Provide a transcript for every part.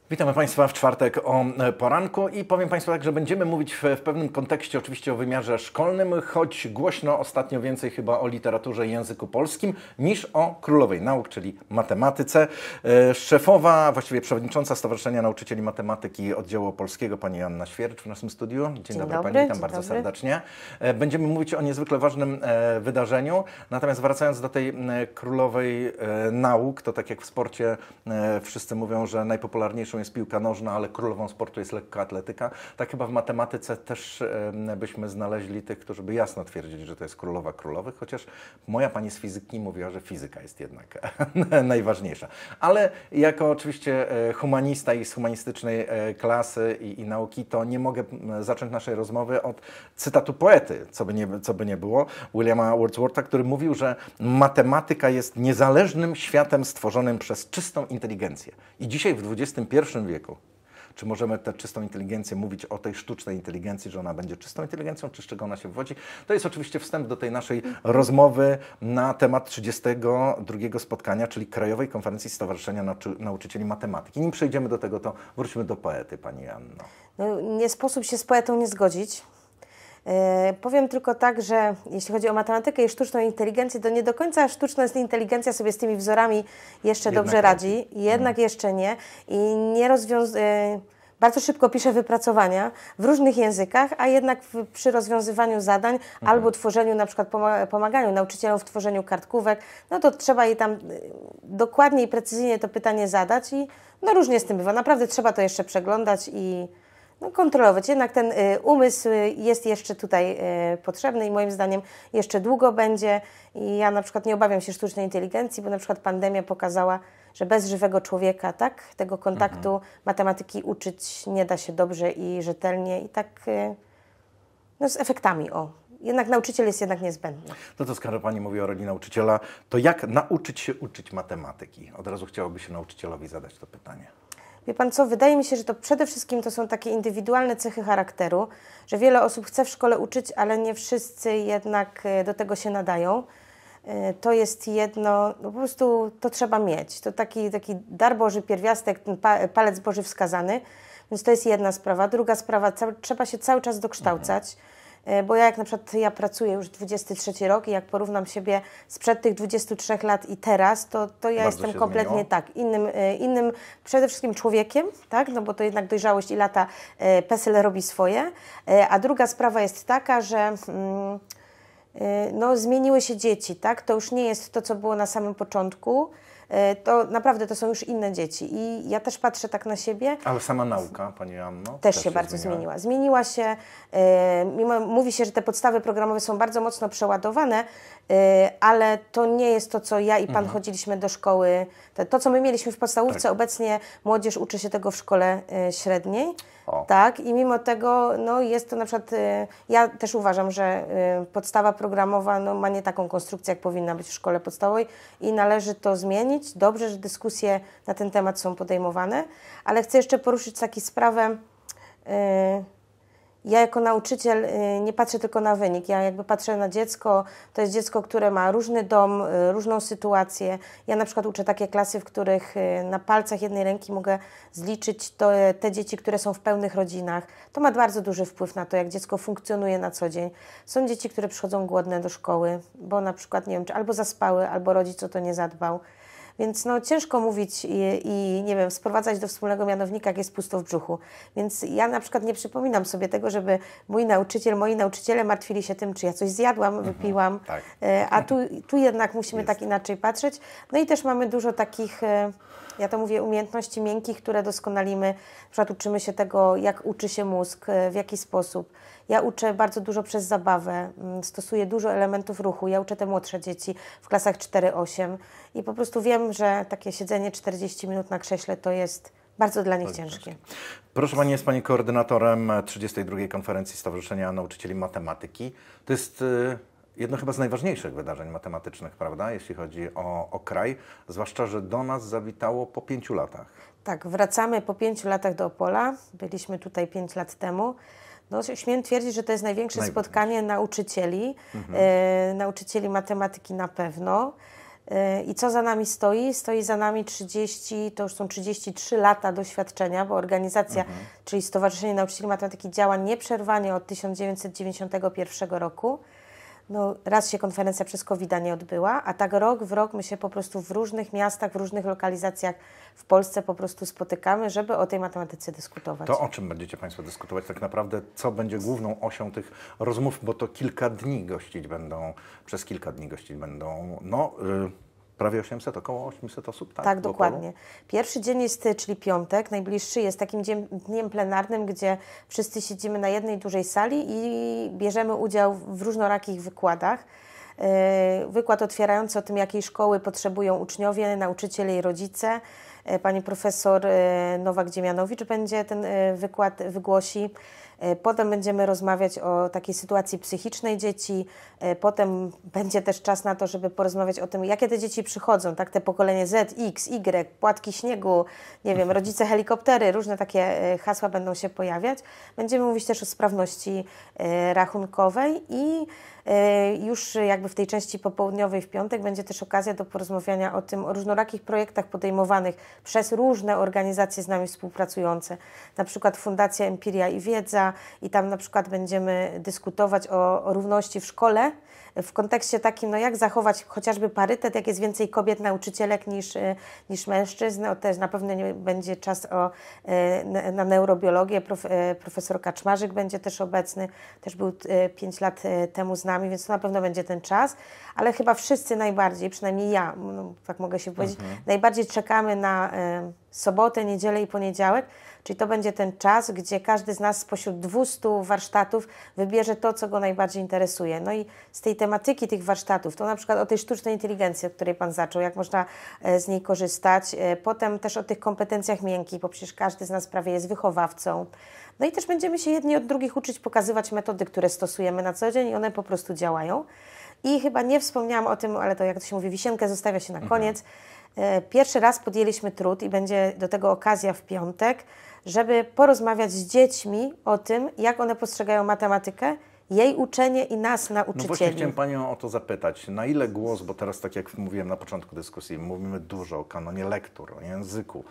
Witamy Państwa w czwartek o poranku i powiem Państwu tak, że będziemy mówić w pewnym kontekście oczywiście o wymiarze szkolnym, choć głośno ostatnio więcej chyba o literaturze i języku polskim niż o królowej nauk, czyli matematyce. Szefowa, właściwie przewodnicząca Stowarzyszenia Nauczycieli Matematyki Oddziału Polskiego, pani Joanna Świercz w naszym studiu. Dzień dobry Pani, witam bardzo serdecznie. Będziemy mówić o niezwykle ważnym wydarzeniu, natomiast wracając do tej królowej nauk, to tak jak w sporcie wszyscy mówią, że najpopularniejszą jest piłka nożna, ale królową sportu jest lekkoatletyka. Tak chyba w matematyce też byśmy znaleźli tych, którzy by jasno twierdzili, że to jest królowa królowych, chociaż moja pani z fizyki mówiła, że fizyka jest jednak najważniejsza. Ale jako oczywiście humanista i z humanistycznej klasy i nauki, to nie mogę zacząć naszej rozmowy od cytatu poety, co by nie było, Williama Wordswortha, który mówił, że matematyka jest niezależnym światem stworzonym przez czystą inteligencję. I dzisiaj w XXI wieku, czy możemy tę czystą inteligencję mówić o tej sztucznej inteligencji, że ona będzie czystą inteligencją, czy z czego ona się wywodzi? To jest oczywiście wstęp do tej naszej rozmowy na temat 32. spotkania, czyli Krajowej Konferencji Stowarzyszenia Nauczycieli Matematyki. Nim przejdziemy do tego, to wróćmy do poety, pani Joanno. No, nie sposób się z poetą nie zgodzić. Powiem tylko tak, że jeśli chodzi o matematykę i sztuczną inteligencję, to nie do końca sztuczna inteligencja sobie z tymi wzorami jeszcze dobrze radzi, jednak jeszcze nie i nie bardzo szybko pisze wypracowania w różnych językach, a jednak przy rozwiązywaniu zadań albo tworzeniu, na przykład pomaganiu nauczycielom w tworzeniu kartkówek, no to trzeba jej tam dokładnie i precyzyjnie to pytanie zadać i no różnie z tym bywa. Naprawdę trzeba to jeszcze przeglądać i kontrolować. Jednak ten umysł jest jeszcze tutaj potrzebny i moim zdaniem jeszcze długo będzie. I ja na przykład nie obawiam się sztucznej inteligencji, bo na przykład pandemia pokazała, że bez żywego człowieka, tak, tego kontaktu matematyki uczyć nie da się dobrze i rzetelnie i tak no, z efektami. Jednak nauczyciel jest jednak niezbędny. No to skoro Pani mówi o roli nauczyciela, to jak nauczyć się uczyć matematyki? Od razu chciałoby się nauczycielowi zadać to pytanie. Wie Pan co, wydaje mi się, że to przede wszystkim to są takie indywidualne cechy charakteru, że wiele osób chce w szkole uczyć, ale nie wszyscy jednak do tego się nadają. To jest jedno, no po prostu to trzeba mieć. To taki dar Boży, pierwiastek, ten palec Boży wskazany, więc to jest jedna sprawa. Druga sprawa, trzeba się cały czas dokształcać. Bo ja na przykład pracuję już 23 rok i jak porównam siebie sprzed tych 23 lat i teraz, to ja jestem kompletnie tak, innym przede wszystkim człowiekiem, tak, no bo to jednak dojrzałość i lata PESEL robi swoje, a druga sprawa jest taka, że no, zmieniły się dzieci, tak, to już nie jest to, co było na samym początku, to naprawdę to są już inne dzieci i ja też patrzę tak na siebie. Ale sama nauka, Pani Joanno? Też się bardzo zmieniła. Zmieniła się, mówi się, że te podstawy programowe są bardzo mocno przeładowane, ale to nie jest to, co ja i Pan chodziliśmy do szkoły. To, co my mieliśmy w podstawówce, tak. Obecnie młodzież uczy się tego w szkole średniej. Tak, i mimo tego no, jest to na przykład, ja też uważam, że podstawa programowa no, ma nie taką konstrukcję, jak powinna być w szkole podstawowej i należy to zmienić. Dobrze, że dyskusje na ten temat są podejmowane, ale chcę jeszcze poruszyć taką sprawę. Ja jako nauczyciel nie patrzę tylko na wynik, ja jakby patrzę na dziecko, to jest dziecko, które ma różny dom, różną sytuację. Ja na przykład uczę takie klasy, w których na palcach jednej ręki mogę zliczyć te dzieci, które są w pełnych rodzinach. To ma bardzo duży wpływ na to, jak dziecko funkcjonuje na co dzień. Są dzieci, które przychodzą głodne do szkoły, bo na przykład, nie wiem, czy albo zaspały, albo rodzic o to nie zadbał. Więc no, ciężko mówić i nie wiem, sprowadzać do wspólnego mianownika, jak jest pusto w brzuchu. Więc ja na przykład nie przypominam sobie tego, żeby moi nauczyciele martwili się tym, czy ja coś zjadłam, wypiłam. Tak. A tu jednak musimy tak inaczej patrzeć. No i też mamy dużo takich, ja to mówię, umiejętności miękkich, które doskonalimy. Na przykład uczymy się tego, jak uczy się mózg, w jaki sposób. Ja uczę bardzo dużo przez zabawę, stosuję dużo elementów ruchu. Ja uczę te młodsze dzieci w klasach 4-8 i po prostu wiem, że takie siedzenie 40 minut na krześle to jest bardzo dla nich ciężkie. Proszę Pani, jest Pani koordynatorem 32. Konferencji Stowarzyszenia Nauczycieli Matematyki. To jest jedno chyba z najważniejszych wydarzeń matematycznych, prawda, jeśli chodzi o kraj, zwłaszcza, że do nas zawitało po 5 latach. Tak, wracamy po 5 latach do Opola. Byliśmy tutaj 5 lat temu. No, śmiem twierdzić, że to jest największe spotkanie nauczycieli, nauczycieli matematyki na pewno. I co za nami stoi? Stoi za nami 30, to już są 33 lata doświadczenia, bo organizacja, czyli Stowarzyszenie Nauczycieli Matematyki działa nieprzerwanie od 1991 roku. No, raz się konferencja przez COVID-a nie odbyła, a tak rok w rok my się po prostu w różnych miastach, w różnych lokalizacjach w Polsce po prostu spotykamy, żeby o tej matematyce dyskutować. To o czym będziecie Państwo dyskutować tak naprawdę? Co będzie główną osią tych rozmów? Bo to przez kilka dni gościć będą, prawie 800, około 800 osób, tak? Tak, dokładnie. Pierwszy dzień jest, czyli piątek, najbliższy jest takim dniem plenarnym, gdzie wszyscy siedzimy na jednej dużej sali i bierzemy udział w różnorakich wykładach. Wykład otwierający o tym, jakiej szkoły potrzebują uczniowie, nauczyciele i rodzice. Pani profesor Nowak-Dziemianowicz będzie ten wykład wygłosi. Potem będziemy rozmawiać o takiej sytuacji psychicznej dzieci. Potem będzie też czas na to, żeby porozmawiać o tym, jakie te dzieci przychodzą, tak? Te pokolenie Z, X, Y, płatki śniegu, nie wiem, rodzice helikoptery, różne takie hasła będą się pojawiać. Będziemy mówić też o sprawności rachunkowej i już jakby w tej części popołudniowej w piątek będzie też okazja do porozmawiania o tym, o różnorakich projektach podejmowanych przez różne organizacje z nami współpracujące, na przykład Fundacja Empiria i Wiedza i tam na przykład będziemy dyskutować o równości w szkole w kontekście takim, jak zachować chociażby parytet, jak jest więcej kobiet nauczycielek niż mężczyzn. Też na pewno nie będzie czas na neurobiologię. Profesor Kaczmarzyk będzie też obecny, też był 5 lat temu z nami, więc to na pewno będzie ten czas, ale chyba wszyscy najbardziej, przynajmniej ja, tak mogę się powiedzieć, najbardziej czekamy na sobotę, niedzielę i poniedziałek, czyli to będzie ten czas, gdzie każdy z nas spośród 200 warsztatów wybierze to, co go najbardziej interesuje. No i z tej tematyki tych warsztatów, to na przykład o tej sztucznej inteligencji, od której Pan zaczął, jak można z niej korzystać, potem też o tych kompetencjach miękkich, bo przecież każdy z nas prawie jest wychowawcą. No i też będziemy się jedni od drugich uczyć, pokazywać metody, które stosujemy na co dzień i one po prostu działają. I chyba nie wspomniałam o tym, ale to jak to się mówi, wisienkę zostawia się na koniec. Pierwszy raz podjęliśmy trud i będzie do tego okazja w piątek, żeby porozmawiać z dziećmi o tym, jak one postrzegają matematykę, jej uczenie i nas, nauczycieli. No właśnie chciałem Panią o to zapytać. Na ile głos, bo teraz tak jak mówiłem na początku dyskusji, mówimy dużo o kanonie lektur, o języku,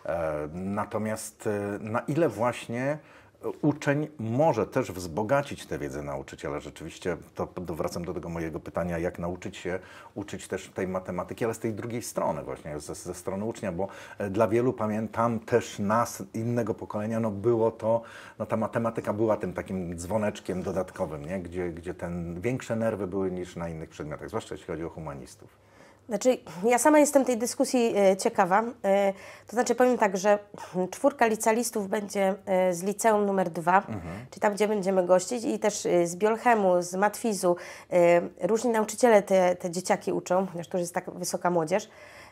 natomiast na ile właśnie uczeń może też wzbogacić tę wiedzę nauczyciela. Rzeczywiście, to wracam do tego mojego pytania, jak nauczyć się uczyć też tej matematyki, ale z tej drugiej strony właśnie, ze strony ucznia, bo dla wielu, pamiętam też nas, innego pokolenia, było to, ta matematyka była tym takim dzwoneczkiem dodatkowym, nie? Gdzie większe nerwy były niż na innych przedmiotach, zwłaszcza jeśli chodzi o humanistów. Znaczy, ja sama jestem tej dyskusji ciekawa. To znaczy, powiem tak, że 4 licealistów będzie z liceum numer 2, czyli tam, gdzie będziemy gościć, i też z Biolchemu, z Matwizu. Różni nauczyciele te dzieciaki uczą, chociaż to już jest tak wysoka młodzież.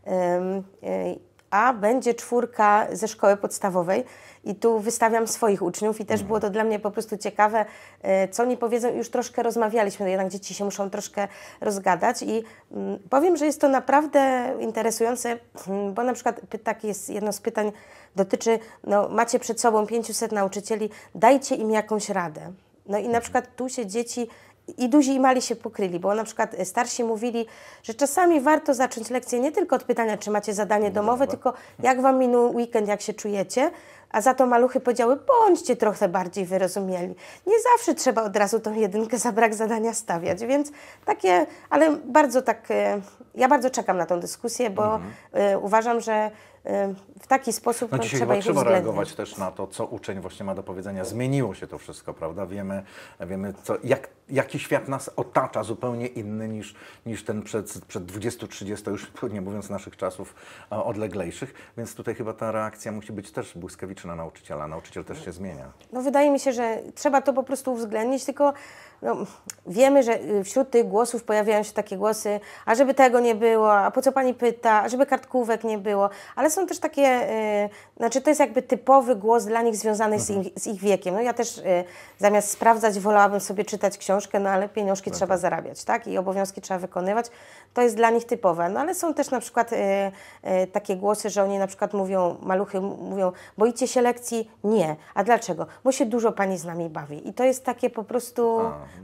A będzie 4 ze szkoły podstawowej i tu wystawiam swoich uczniów i też było to dla mnie po prostu ciekawe, co oni powiedzą. Już troszkę rozmawialiśmy, jednak dzieci się muszą troszkę rozgadać i powiem, że jest to naprawdę interesujące, bo na przykład takie jest jedno z pytań, dotyczy, macie przed sobą 500 nauczycieli, dajcie im jakąś radę. No i na przykład tu się dzieci i duzi i mali się pokryli, bo na przykład starsi mówili, że czasami warto zacząć lekcję nie tylko od pytania, czy macie zadanie domowe, tylko jak Wam minął weekend, jak się czujecie, a za to maluchy powiedziały, bądźcie trochę bardziej wyrozumiali. Nie zawsze trzeba od razu tą 1 za brak zadania stawiać, więc takie, ale bardzo tak, ja bardzo czekam na tą dyskusję, bo uważam, że w taki sposób dzisiaj trzeba ich trzeba uwzględnić. reagować też na to, co uczeń właśnie ma do powiedzenia. Zmieniło się to wszystko, prawda? Wiemy jaki świat nas otacza, zupełnie inny niż ten przed 20-30, już nie mówiąc naszych czasów odleglejszych, więc tutaj chyba ta reakcja musi być też błyskawiczna nauczyciela. Nauczyciel też się zmienia. Wydaje mi się, że trzeba to po prostu uwzględnić, tylko wiemy, że wśród tych głosów pojawiają się takie głosy, a żeby tego nie było, a po co Pani pyta, a żeby kartkówek nie było, ale są też takie, to jest jakby typowy głos dla nich związany z ich wiekiem. Ja też zamiast sprawdzać wolałabym sobie czytać książkę, ale pieniążki trzeba zarabiać, tak? I obowiązki trzeba wykonywać. To jest dla nich typowe. Ale są też na przykład takie głosy, że oni na przykład mówią, maluchy mówią, boicie boicie się lekcji? Nie. A dlaczego? Bo się dużo Pani z nami bawi. I to jest takie po prostu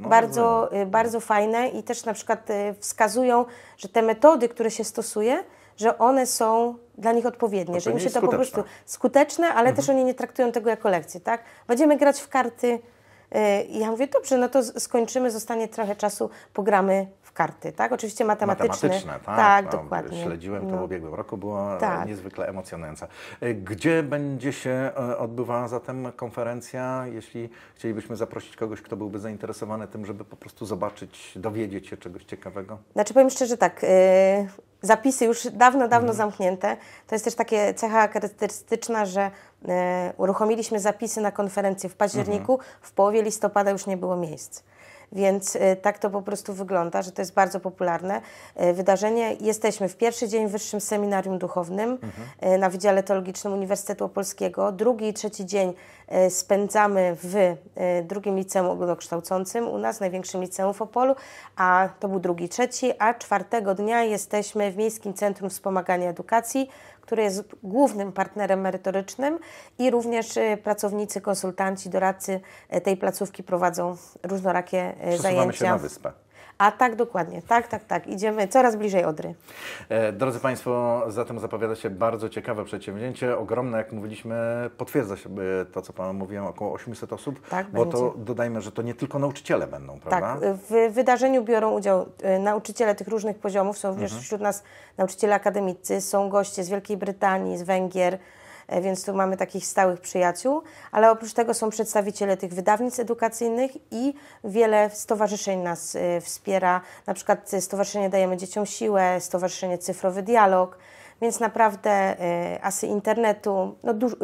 bardzo fajne i też na przykład wskazują, że te metody, które się stosuje, że one są dla nich odpowiednie, że im się to po prostu skuteczne, ale też oni nie traktują tego jako lekcję, tak? Będziemy grać w karty i ja mówię, dobrze, no to skończymy, zostanie trochę czasu, pogramy w karty, tak? Oczywiście matematyczne. Tak, dokładnie. Śledziłem to w ubiegłym roku, było niezwykle emocjonujące. Gdzie będzie się odbywała zatem konferencja, jeśli chcielibyśmy zaprosić kogoś, kto byłby zainteresowany tym, żeby po prostu zobaczyć, dowiedzieć się czegoś ciekawego? Znaczy powiem szczerze tak, zapisy już dawno zamknięte. To jest też takie cecha charakterystyczna, że uruchomiliśmy zapisy na konferencję w październiku, w połowie listopada już nie było miejsc. Więc tak to po prostu wygląda, że to jest bardzo popularne wydarzenie. Jesteśmy w pierwszy dzień w Wyższym Seminarium Duchownym na Wydziale Teologicznym Uniwersytetu Opolskiego. Drugi i trzeci dzień spędzamy w drugim liceum ogólnokształcącym u nas, największym liceum w Opolu, a to był drugi, trzeci, a czwartego dnia jesteśmy w Miejskim Centrum Wspomagania Edukacji, które jest głównym partnerem merytorycznym i również pracownicy, konsultanci, doradcy tej placówki prowadzą różnorakie zajęcia. Przesuwamy się na wyspę. A tak, dokładnie. Tak. Idziemy coraz bliżej Odry. Drodzy Państwo, zatem zapowiada się bardzo ciekawe przedsięwzięcie. Ogromne, jak mówiliśmy, potwierdza się to, co Pan mówiłem, około 800 osób. Tak, bo będzie. To dodajmy, że to nie tylko nauczyciele będą, prawda? Tak, w wydarzeniu biorą udział nauczyciele tych różnych poziomów. Są również wśród nas nauczyciele akademicy, są goście z Wielkiej Brytanii, z Węgier, więc tu mamy takich stałych przyjaciół, ale oprócz tego są przedstawiciele tych wydawnictw edukacyjnych i wiele stowarzyszeń nas wspiera, na przykład Stowarzyszenie Dajemy Dzieciom Siłę, Stowarzyszenie Cyfrowy Dialog, więc naprawdę asy internetu,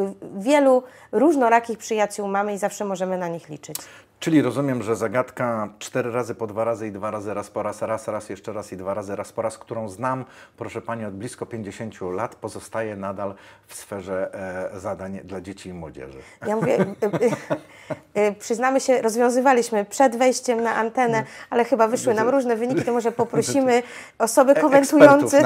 wielu różnorakich przyjaciół mamy i zawsze możemy na nich liczyć. Czyli rozumiem, że zagadka 4 razy po 2 razy i 2 razy raz po raz, raz jeszcze raz i 2 razy raz po raz, którą znam, proszę Pani, od blisko 50 lat, pozostaje nadal w sferze zadań dla dzieci i młodzieży. Ja mówię, przyznamy się, rozwiązywaliśmy przed wejściem na antenę, ale chyba wyszły nam różne wyniki, to może poprosimy osoby komentujące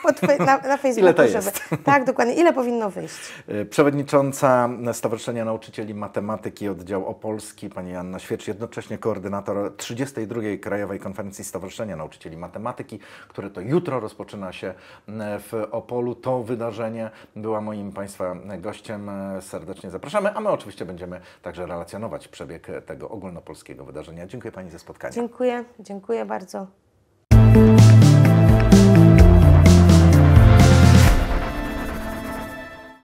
na Facebooku, Ile to jest? Tak, dokładnie. Ile powinno wyjść? Przewodnicząca Stowarzyszenia Nauczycieli Matematyki Oddział Opolski, Pani Joanna Świecz, jednocześnie koordynator 32. Krajowej Konferencji Stowarzyszenia Nauczycieli Matematyki, które to jutro rozpoczyna się w Opolu. To wydarzenie była moim Państwa gościem. Serdecznie zapraszamy, a my oczywiście będziemy także relacjonować przebieg tego ogólnopolskiego wydarzenia. Dziękuję Pani za spotkanie. Dziękuję bardzo.